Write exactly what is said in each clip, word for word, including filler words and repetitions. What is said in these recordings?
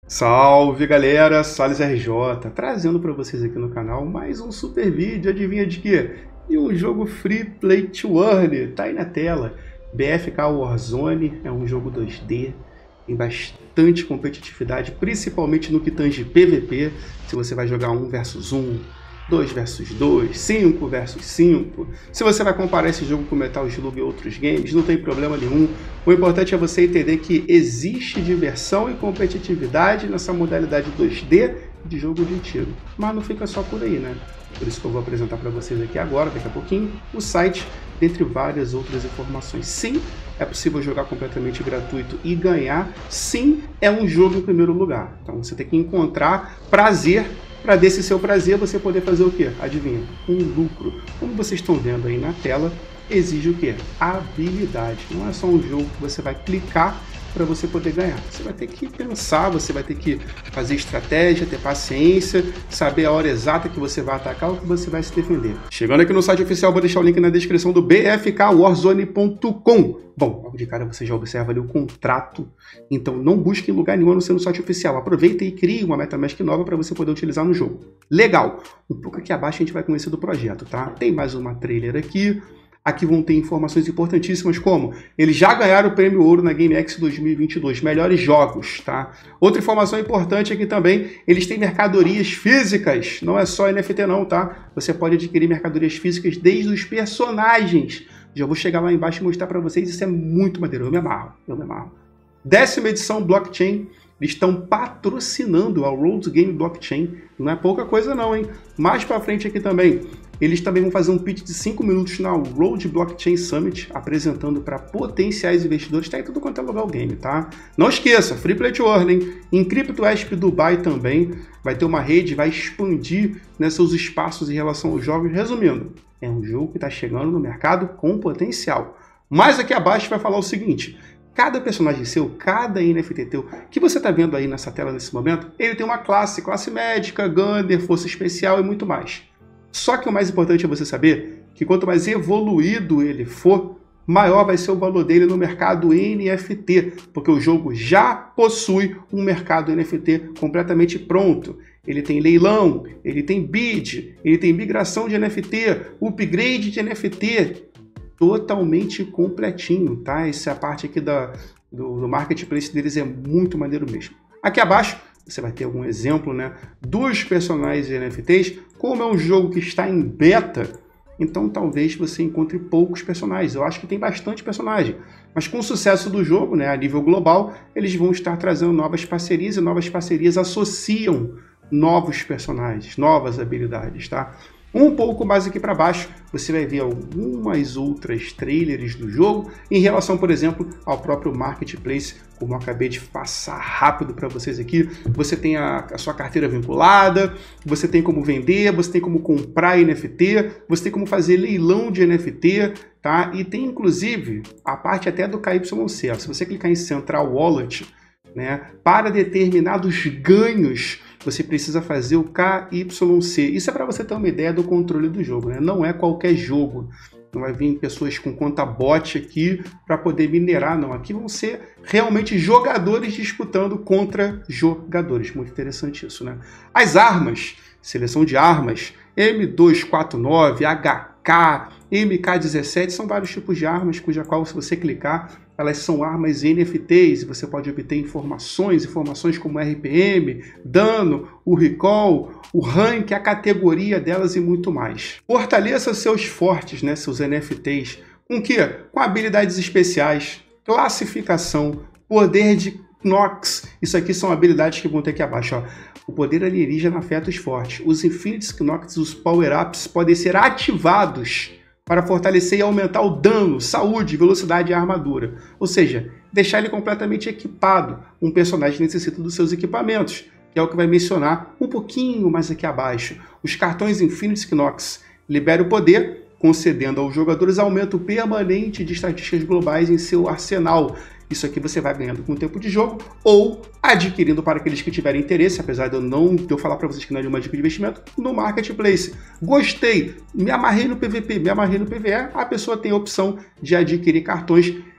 Salve galera, Salles R J, trazendo para vocês aqui no canal mais um super vídeo, adivinha de quê? De um jogo Free Play to Earn, tá aí na tela. B F K Warzone é um jogo dois D, tem bastante competitividade, principalmente no que tange P V P, se você vai jogar um versus um, dois versus dois, cinco versus cinco. Se você vai comparar esse jogo com Metal Slug e outros games, não tem problema nenhum. O importante é você entender que existe diversão e competitividade nessa modalidade dois D de jogo de tiro. Mas não fica só por aí, né? Por isso que eu vou apresentar para vocês aqui agora, daqui a pouquinho, o site, dentre várias outras informações. Sim, é possível jogar completamente gratuito e ganhar. Sim, é um jogo em primeiro lugar. Então você tem que encontrar prazer para desse seu prazer você poder fazer o quê? Adivinha? Um lucro. Como vocês estão vendo aí na tela, exige o quê? Habilidade. Não é só um jogo que você vai clicar para você poder ganhar. Você vai ter que pensar, você vai ter que fazer estratégia, ter paciência, saber a hora exata que você vai atacar ou que você vai se defender. Chegando aqui no site oficial, vou deixar o link na descrição do b f k warzone ponto com. Bom, logo de cara você já observa ali o contrato, então não busque em lugar nenhum a não ser no site oficial. Aproveita e crie uma MetaMask nova para você poder utilizar no jogo. Legal! Um pouco aqui abaixo a gente vai conhecer do projeto, tá? Tem mais uma trailer aqui. Aqui vão ter informações importantíssimas como eles já ganharam o prêmio ouro na GameX dois mil e vinte e dois, melhores jogos, tá? Outra informação importante aqui também, eles têm mercadorias físicas, não é só N F T não, tá? Você pode adquirir mercadorias físicas desde os personagens. Já vou chegar lá embaixo e mostrar para vocês, isso é muito maneiro, eu me amarro, eu me amarro. Décima edição Blockchain, eles estão patrocinando a Road Game Blockchain, não é pouca coisa não, hein? Mais para frente aqui também, eles também vão fazer um pitch de cinco minutos na Road Blockchain Summit, apresentando para potenciais investidores, tá aí tudo quanto é lugar o game, tá? Não esqueça, Free Play to Earn, hein? Em CryptoEsp Dubai também, vai ter uma rede, vai expandir, né, seus espaços em relação aos jogos. Resumindo, é um jogo que está chegando no mercado com potencial. Mas aqui abaixo vai falar o seguinte: cada personagem seu, cada N F T teu, que você está vendo aí nessa tela nesse momento, ele tem uma classe, classe médica, Gunner, força especial e muito mais. Só que o mais importante é você saber que quanto mais evoluído ele for, maior vai ser o valor dele no mercado N F T, porque o jogo já possui um mercado N F T completamente pronto. Ele tem leilão, ele tem bid, ele tem migração de N F T, upgrade de N F T, totalmente completinho, tá? Essa parte aqui da, do, do marketplace deles é muito maneiro mesmo. Aqui abaixo você vai ter algum exemplo, né, dos personagens de N F Ts. Como é um jogo que está em beta, então talvez você encontre poucos personagens. Eu acho que tem bastante personagem, mas com o sucesso do jogo, né, a nível global, eles vão estar trazendo novas parcerias, e novas parcerias associam novos personagens, novas habilidades, tá? Um pouco mais aqui para baixo, você vai ver algumas outras trailers do jogo em relação, por exemplo, ao próprio Marketplace, como eu acabei de passar rápido para vocês aqui. Você tem a, a sua carteira vinculada, você tem como vender, você tem como comprar N F T, você tem como fazer leilão de N F T, tá? E tem inclusive a parte até do K Y C. Se você clicar em Central Wallet, né, para determinados ganhos, você precisa fazer o K Y C. Isso é para você ter uma ideia do controle do jogo, né? Não é qualquer jogo. Não vai vir pessoas com conta bot aqui para poder minerar, não. Aqui vão ser realmente jogadores disputando contra jogadores. Muito interessante isso, né? As armas, seleção de armas, M dois quatro nove, H K, M K dezessete, são vários tipos de armas, cuja qual, se você clicar, elas são armas N F Ts, e você pode obter informações, informações como R P M, dano, o recall, o rank, a categoria delas e muito mais. Fortaleça seus fortes, né, seus N F Ts, com o quê? Com habilidades especiais, classificação, poder de Knox. Isso aqui são habilidades que vão ter aqui abaixo, ó. O poder alienígena afeta os fortes. Os Infinity Knox, os Power-Ups, podem ser ativados para fortalecer e aumentar o dano, saúde, velocidade e armadura. Ou seja, deixar ele completamente equipado. Um personagem necessita dos seus equipamentos, que é o que vai mencionar um pouquinho mais aqui abaixo. Os cartões Infinity Knox liberam o poder, concedendo aos jogadores aumento permanente de estatísticas globais em seu arsenal. Isso aqui você vai ganhando com o tempo de jogo ou adquirindo para aqueles que tiverem interesse, apesar de eu não de eu falar para vocês que não é de uma dica de investimento, no Marketplace. Gostei, me amarrei no P V P, me amarrei no P V E, a pessoa tem a opção de adquirir cartões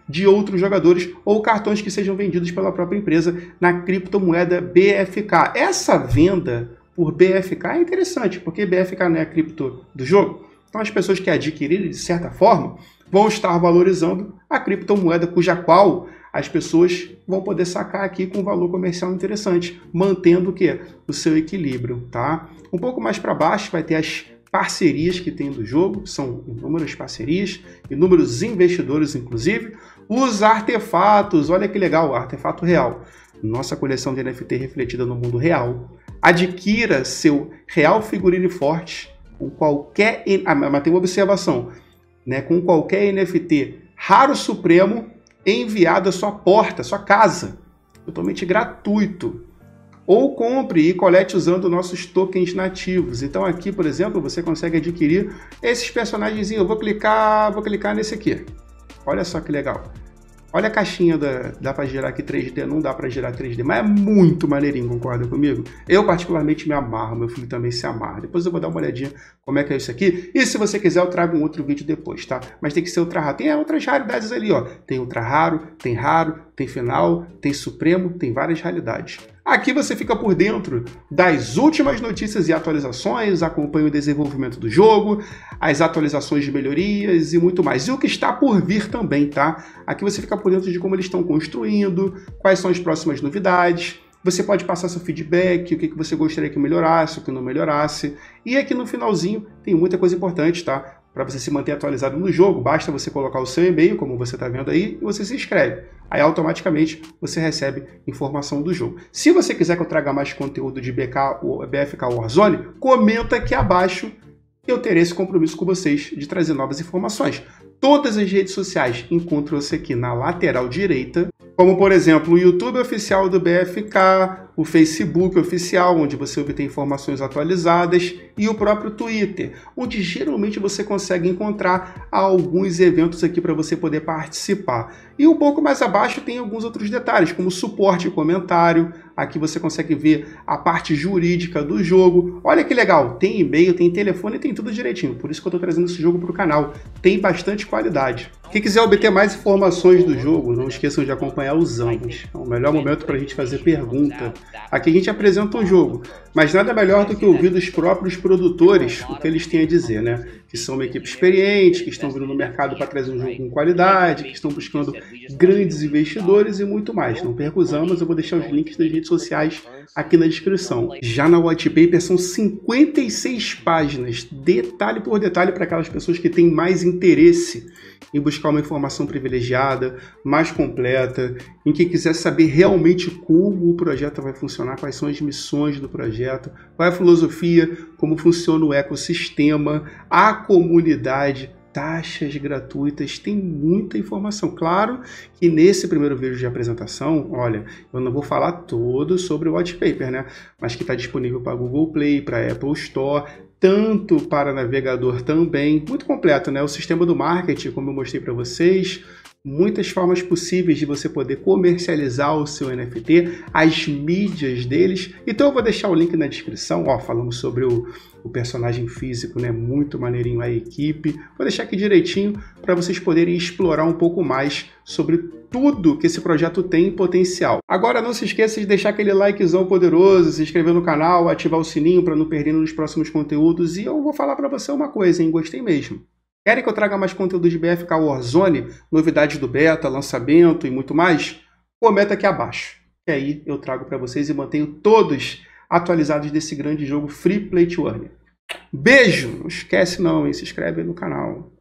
de outros jogadores ou cartões que sejam vendidos pela própria empresa na criptomoeda B F K. Essa venda por B F K é interessante, porque B F K não é a cripto do jogo. Então as pessoas que adquirirem, de certa forma, vão estar valorizando a criptomoeda cuja qual as pessoas vão poder sacar aqui com um valor comercial interessante, mantendo o quê? O seu equilíbrio, tá? Um pouco mais para baixo vai ter as parcerias que tem do jogo, são inúmeras parcerias, inúmeros investidores, inclusive. Os artefatos, olha que legal, artefato real. Nossa coleção de N F T refletida no mundo real. Adquira seu real figurine forte com qualquer... Ah, mas tem uma observação, né? Com qualquer N F T raro supremo enviado à sua porta, à sua casa, totalmente gratuito. Ou compre e colete usando nossos tokens nativos. Então aqui, por exemplo, você consegue adquirir esses personagens. Eu vou clicar, vou clicar nesse aqui. Olha só que legal. Olha a caixinha, da, dá para girar aqui três D, não dá para girar três D, mas é muito maneirinho, concorda comigo? Eu particularmente me amarro, meu filho também se amarra. Depois eu vou dar uma olhadinha como é que é isso aqui. E se você quiser eu trago um outro vídeo depois, tá? Mas tem que ser ultra raro. Tem outras raridades ali, ó. Tem ultra raro, tem raro, tem final, tem supremo, tem várias raridades. Aqui você fica por dentro das últimas notícias e atualizações, acompanha o desenvolvimento do jogo, as atualizações de melhorias e muito mais. E o que está por vir também, tá? Aqui você fica por dentro de como eles estão construindo, quais são as próximas novidades. Você pode passar seu feedback, o que você gostaria que melhorasse, o que não melhorasse. E aqui no finalzinho tem muita coisa importante, tá? Para você se manter atualizado no jogo, basta você colocar o seu e-mail, como você está vendo aí, e você se inscreve. Aí automaticamente você recebe informação do jogo. Se você quiser que eu traga mais conteúdo de B K, B F K Warzone, comenta aqui abaixo que eu terei esse compromisso com vocês de trazer novas informações. Todas as redes sociais encontram-se aqui na lateral direita, como por exemplo o YouTube oficial do B F K, o Facebook oficial, onde você obtém informações atualizadas, e o próprio Twitter, onde geralmente você consegue encontrar alguns eventos aqui para você poder participar. E um pouco mais abaixo tem alguns outros detalhes, como suporte e comentário. Aqui você consegue ver a parte jurídica do jogo. Olha que legal, tem e-mail, tem telefone, tem tudo direitinho. Por isso que eu estou trazendo esse jogo para o canal. Tem bastante qualidade. Quem quiser obter mais informações do jogo, não esqueçam de acompanhar os ambos. É o melhor momento para a gente fazer pergunta. Aqui a gente apresenta um jogo, mas nada melhor do que ouvir dos próprios produtores o que eles têm a dizer, né? Que são uma equipe experiente, que estão vindo no mercado para trazer um jogo com qualidade, que estão buscando grandes investidores e muito mais. Não perca os ambos, eu vou deixar os links das redes sociais aqui na descrição. Já na White Paper são cinquenta e seis páginas, detalhe por detalhe, para aquelas pessoas que têm mais interesse em buscar uma informação privilegiada, mais completa, em que quiser saber realmente como o projeto vai funcionar, quais são as missões do projeto, qual é a filosofia, como funciona o ecossistema, a comunidade, taxas gratuitas, tem muita informação. Claro que nesse primeiro vídeo de apresentação, olha, eu não vou falar todo sobre o White Paper, né? Mas que está disponível para Google Play, para Apple Store, tanto para navegador também, muito completo, né? O sistema do marketing, como eu mostrei para vocês, muitas formas possíveis de você poder comercializar o seu N F T, as mídias deles. Então eu vou deixar o link na descrição, ó, falamos sobre o, o personagem físico, né? Muito maneirinho a equipe. Vou deixar aqui direitinho para vocês poderem explorar um pouco mais sobre tudo que esse projeto tem em potencial. Agora não se esqueça de deixar aquele likezão poderoso, se inscrever no canal, ativar o sininho para não perder nos próximos conteúdos. E eu vou falar para você uma coisa, hein? Gostei mesmo. Querem que eu traga mais conteúdo de B F K Warzone, novidades do beta, lançamento e muito mais? Comenta aqui abaixo, que aí eu trago para vocês e mantenho todos atualizados desse grande jogo Free Play to Earn. Beijo! Não esquece não, hein? Se inscreve aí no canal.